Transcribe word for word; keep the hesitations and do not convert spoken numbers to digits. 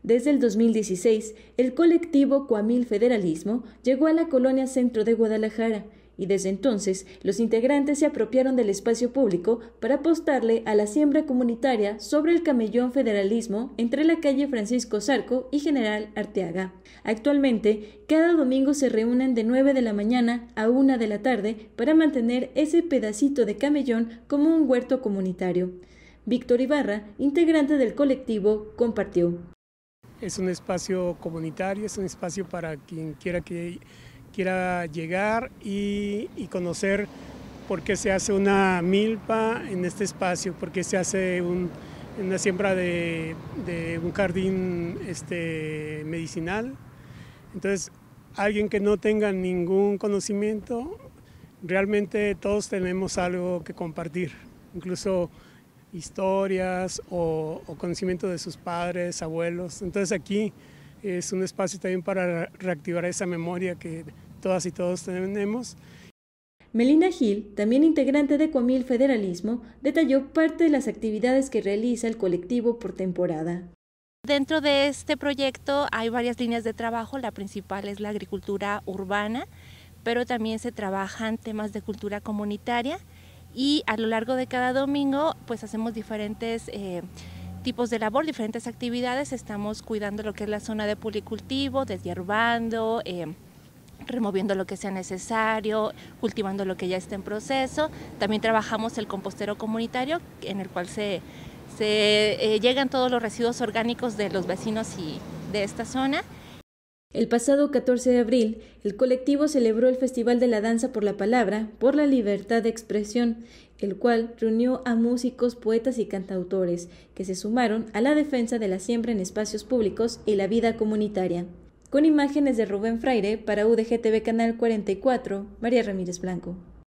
Desde el dos mil dieciséis, el colectivo Cuamil Federalismo llegó a la colonia centro de Guadalajara y desde entonces los integrantes se apropiaron del espacio público para apostarle a la siembra comunitaria sobre el camellón federalismo entre la calle Francisco Zarco y General Arteaga. Actualmente, cada domingo se reúnen de nueve de la mañana a una de la tarde para mantener ese pedacito de camellón como un huerto comunitario. Víctor Ibarra, integrante del colectivo, compartió. Es un espacio comunitario, es un espacio para quien quiera que quiera llegar y, y conocer por qué se hace una milpa en este espacio, por qué se hace un, una siembra de, de un jardín este, medicinal. Entonces, alguien que no tenga ningún conocimiento, realmente todos tenemos algo que compartir, incluso historias o, o conocimiento de sus padres, abuelos. Entonces aquí es un espacio también para reactivar esa memoria que todas y todos tenemos. Melina Gil, también integrante de Cuamil Federalismo, detalló parte de las actividades que realiza el colectivo por temporada. Dentro de este proyecto hay varias líneas de trabajo, la principal es la agricultura urbana, pero también se trabajan temas de cultura comunitaria y a lo largo de cada domingo pues hacemos diferentes eh, tipos de labor, diferentes actividades. Estamos cuidando lo que es la zona de policultivo, deshierbando, eh, removiendo lo que sea necesario, cultivando lo que ya está en proceso. También trabajamos el compostero comunitario, en el cual se, se eh, llegan todos los residuos orgánicos de los vecinos y de esta zona. El pasado catorce de abril, el colectivo celebró el Festival de la Danza por la Palabra, por la Libertad de Expresión, el cual reunió a músicos, poetas y cantautores que se sumaron a la defensa de la siembra en espacios públicos y la vida comunitaria. Con imágenes de Rubén Fraire para U D G T V Canal cuarenta y cuatro, María Ramírez Blanco.